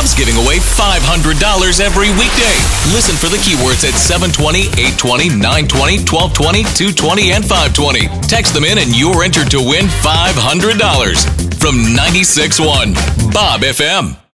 Bob's giving away $500 every weekday. Listen for the keywords at 720, 820, 920, 1220, 220, and 520. Text them in and you're entered to win $500 from 96.1 Bob FM.